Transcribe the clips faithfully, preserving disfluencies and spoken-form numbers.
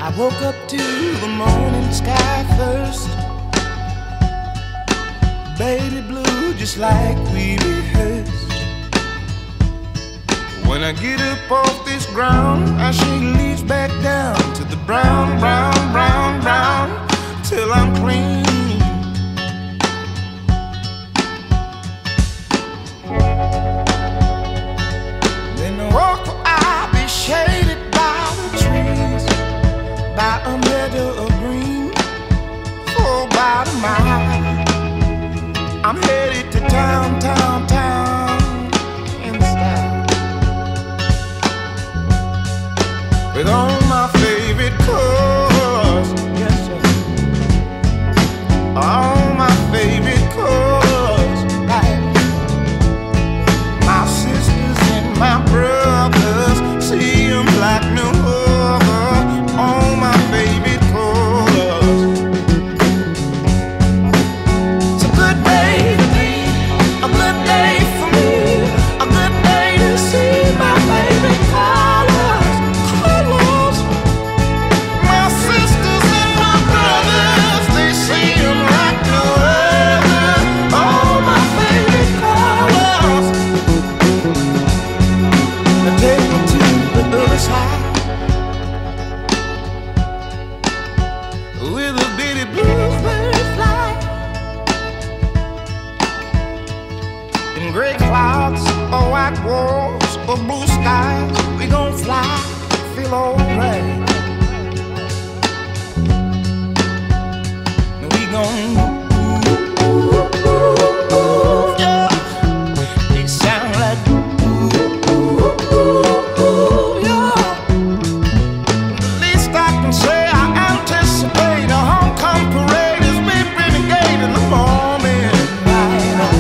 I woke up to the morning sky first, baby blue, just like we rehearsed. When I get up off this ground, I shake leaves back down to the brown, brown, brown, brown, till I'm clean. Then I walk where I'll be shaded by the trees, by a meadow of green, for about a mile. I'm headed to town, town, town, in style, with all my favorite cars, yes sir, all my favorite cars, right. My sisters and my brothers, see them like no other, all my favorite cars. It's a good day to be, a good day for me, a good day to see my favorite colors, colors. My sisters and my brothers, they see them like no other, all my favorite colors. Now take me to the other side, with a bitty bluebird fly, in gray clouds or white walls or blue skies, we gon' fly, feel alright. We gon' ooh, ooh, ooh, ooh, yeah. They sound like ooh, ooh, ooh, ooh, yeah. The least I can say, I anticipate a homecoming parade as we renegade in the morning light,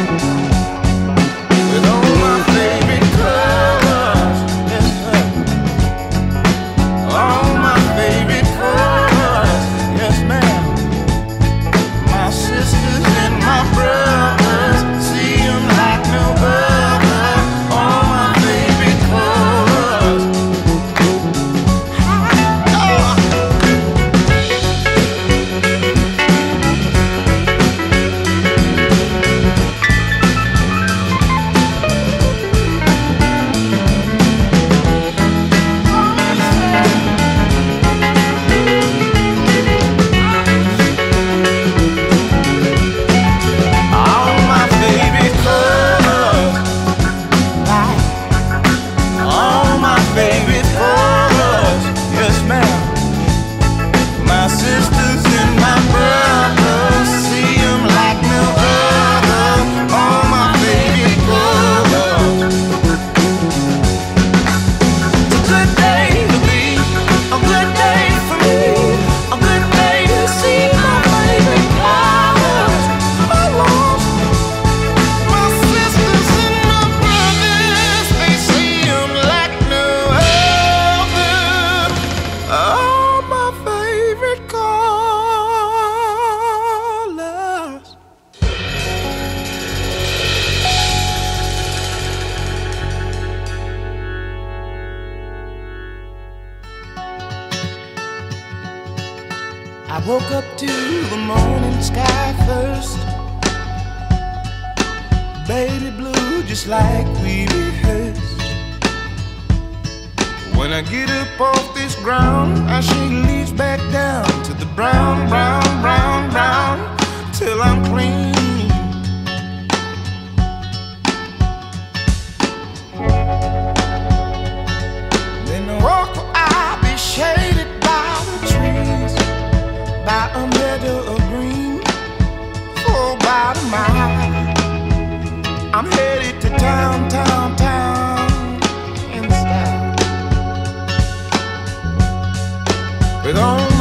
with all my favorite colors, yes sir, all my favorite colors, yes ma'am. My sisters and my brothers, see them like no other, all my favorite colors. All my favorite colors, right. All my favorite colors, yes ma'am. My sisters and my brothers, see them like no other, all my favorite colors. It's a good day to be, a good day for me, a good day to see my favorite colors, colors. My sisters and my brothers, they see them like no other, all my favorite colors. I woke up to the morning sky first, baby blue, just like we rehearsed. When I get up off this ground, I shake leaves back down to the brown, brown, brown, brown, till I'm clean. Then I walk where I'll be shaded by the trees, by a meadow of green, for about a mile. I'm headed to town, town, town, in style, with all